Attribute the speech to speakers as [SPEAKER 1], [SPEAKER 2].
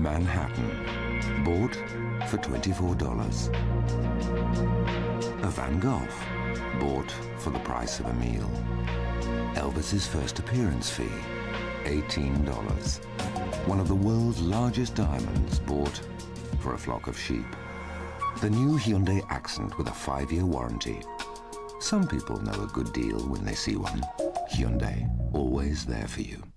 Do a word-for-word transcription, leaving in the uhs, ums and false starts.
[SPEAKER 1] Manhattan, bought for twenty-four dollars. A Van Gogh, bought for the price of a meal. Elvis's first appearance fee, eighteen dollars. One of the world's largest diamonds, bought for a flock of sheep. The new Hyundai Accent with a five-year warranty. Some people know a good deal when they see one. Hyundai, always there for you.